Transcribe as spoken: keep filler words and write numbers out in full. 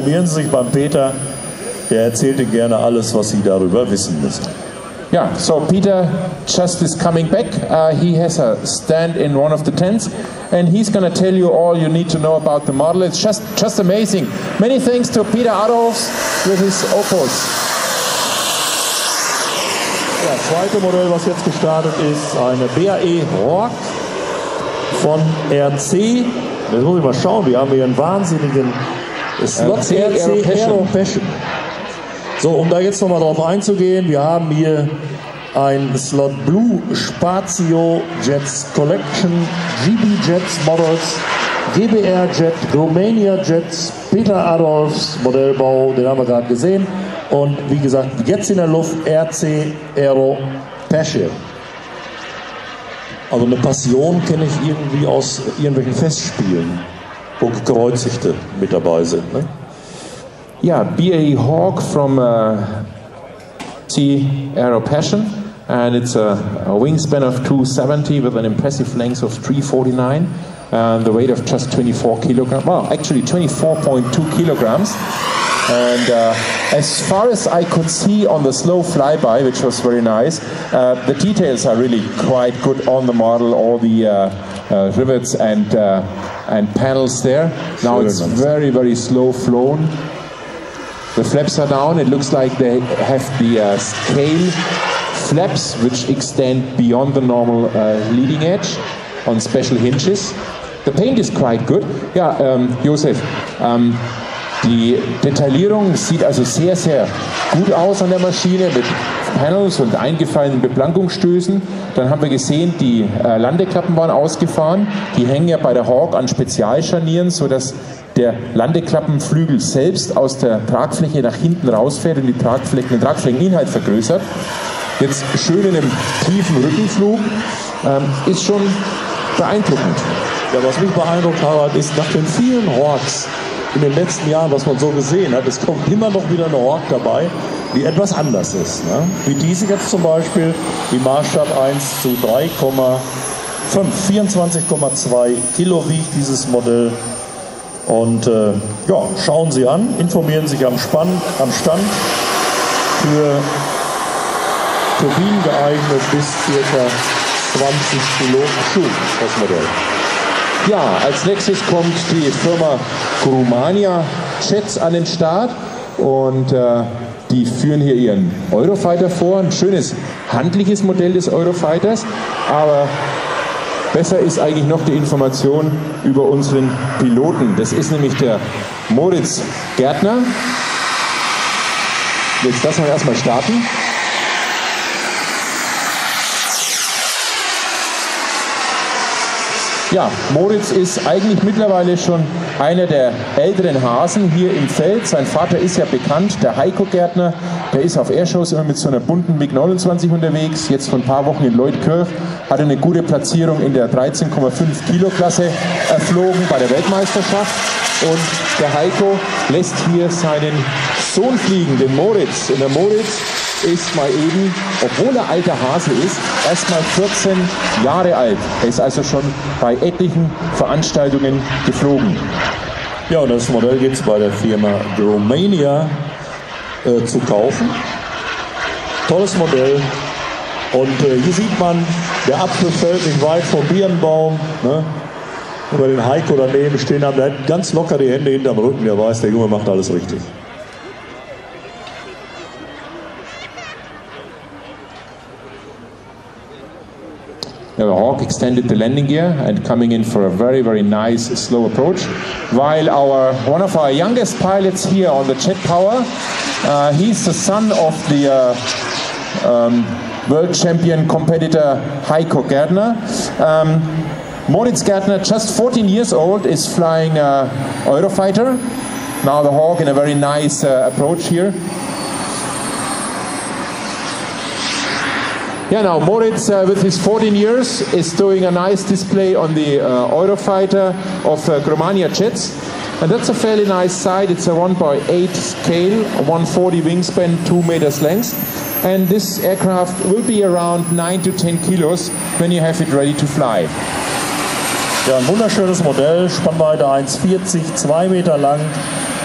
Informieren Sie sich beim Peter, der erzählt Ihnen gerne alles, was Sie darüber wissen müssen. Yeah, so Peter just is coming back. Uh, he has a stand in one of the tents, and he's going to tell you all you need to know about the model. It's just, just amazing. Many thanks to Peter Adolfs with his Opus. Ja, das zweite Modell, was jetzt gestartet ist, eine B A E Hawk von R C. Jetzt muss ich mal schauen, wir haben hier einen wahnsinnigen Slot R C Aero Passion. So, um da jetzt nochmal drauf einzugehen, wir haben hier ein Slot Blue Spazio Jets Collection, G B Jets Models, G B R Jet, Romania Jets, Peter Adolfs Modellbau, den haben wir gerade gesehen. Und wie gesagt, jetzt in der Luft R C Aero Passion. Also eine Passion kenne ich irgendwie aus irgendwelchen Festspielen, wo Gekreuzigte mit dabei sind. Ne? Yeah, B A E Hawk from uh, C Aero Passion, and it's a, a wingspan of two seventy with an impressive length of three forty-nine and the weight of just twenty-four kilograms. Well, actually twenty-four point two kilograms. And uh, as far as I could see on the slow flyby, which was very nice, uh, the details are really quite good on the model. All the uh, uh, rivets and uh, and panels there. Now it's very very slow flown. The flaps are down. It looks like they have the uh, scale flaps which extend beyond the normal uh, leading edge on special hinges. The paint is quite good. Ja, ähm, Josef, ähm, die Detaillierung sieht also sehr, sehr gut aus an der Maschine mit Panels und eingefallenen Beplankungsstößen. Dann haben wir gesehen, die äh, Landeklappen waren ausgefahren. Die hängen ja bei der Hawk an Spezialscharnieren, sodass der Landeklappenflügel selbst aus der Tragfläche nach hinten rausfährt und die Tragflächen, den Tragflächeninhalt vergrößert. Jetzt schön in einem tiefen Rückenflug, ähm, ist schon beeindruckend. Ja, was mich beeindruckt hat, ist nach den vielen Hawks in den letzten Jahren, was man so gesehen hat, es kommt immer noch wieder eine Hawk dabei, die etwas anders ist. Ne? Wie diese jetzt zum Beispiel, die Maßstab eins zu drei Komma fünf, vierundzwanzig Komma zwei Kilo wiegt dieses Modell. Und äh, ja, schauen Sie an, informieren sich am, Spann, am Stand für Turbinen geeignet bis ca. zwanzig Kilo Schub, das Modell. Ja, als nächstes kommt die Firma Romania Jets an den Start und äh, die führen hier ihren Eurofighter vor. Ein schönes handliches Modell des Eurofighters, aber besser ist eigentlich noch die Information über unseren Piloten. Das ist nämlich der Moritz Gärtner. Jetzt lassen wir erstmal starten. Ja, Moritz ist eigentlich mittlerweile schon einer der älteren Hasen hier im Feld. Sein Vater ist ja bekannt, der Heiko Gärtner. Der ist auf Airshows immer mit so einer bunten MiG neunundzwanzig unterwegs. Jetzt vor ein paar Wochen in Leutkirch hat er eine gute Platzierung in der dreizehn Komma fünf Kilo Klasse erflogen bei der Weltmeisterschaft. Und der Heiko lässt hier seinen Sohn fliegen, den Moritz. Und der Moritz ist mal eben, obwohl er alter Hase ist, erst mal vierzehn Jahre alt. Er ist also schon bei etlichen Veranstaltungen geflogen. Ja, und das Modell gibt es bei der Firma Romania äh, zu kaufen. Tolles Modell. Und äh, hier sieht man, der Apfel fällt nicht weit vom Birnbaum. Ne? Und bei den Heiko daneben stehen haben, der hat ganz locker die Hände hinterm Rücken. Der weiß, der Junge macht alles richtig. The Hawk extended the landing gear and coming in for a very, very nice slow approach. While our one of our youngest pilots here on the Jet Power, uh, he's the son of the uh, um, world champion competitor Heiko Gärtner. Um, Moritz Gärtner, just fourteen years old, is flying a Eurofighter. Now the Hawk in a very nice uh, approach here. Yeah, now Moritz, uh, with his fourteen years, is doing a nice display on the uh, Eurofighter of uh, Romania Jets. And that's a fairly nice sight. It's a one by eight scale, one forty wingspan, two meters length. And this aircraft will be around nine to ten kilos when you have it ready to fly. Ja, ein wunderschönes Modell, Spannweite eins vierzig, zwei Meter lang,